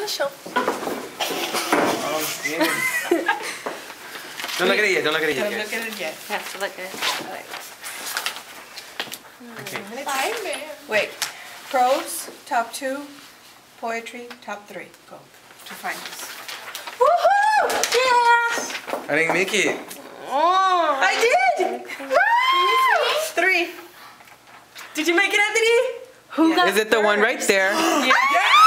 Show. Oh, bien. Don't look at it yet. Don't look at it yet. Don't look at it yet. You have to look at it. Okay. Wait. Prose, top 2. Poetry, top 3. Go to find this. Woohoo! Yes! I didn't make it. Oh. I did! 3. Did you make it, Anthony? Who got Is it the one right there? Yeah.